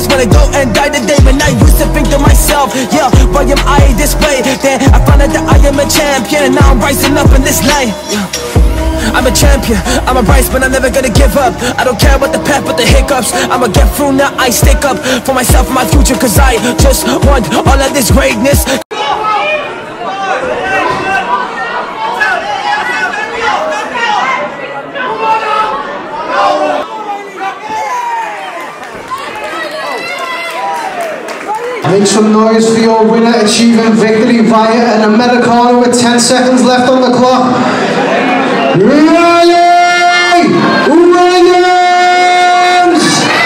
wanna go and die today. When I used to think to myself, yeah, why am I this way? Then I found out that I am a champion, and now I'm rising up in this life. I'm a champion, I'm a rise, but I'm never gonna give up. I don't care what the path, but the hiccups. I'ma get through now, I stick up for myself and my future, cause I just want all of this greatness. Make some noise for your winner achieving victory via an Americano with 10 seconds left on the clock. Riley Williams!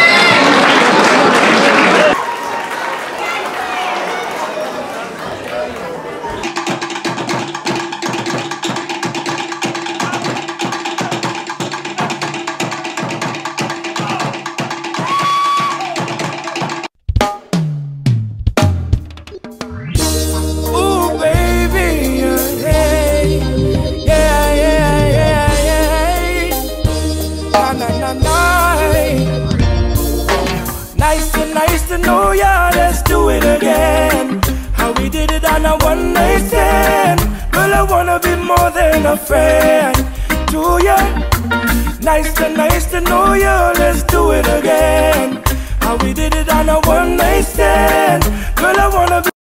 Nice to know ya, let's do it again. How we did it on a one night stand. Girl, I wanna be more than a friend to ya. Nice to know ya, let's do it again. How we did it on a one night stand. Girl, I wanna be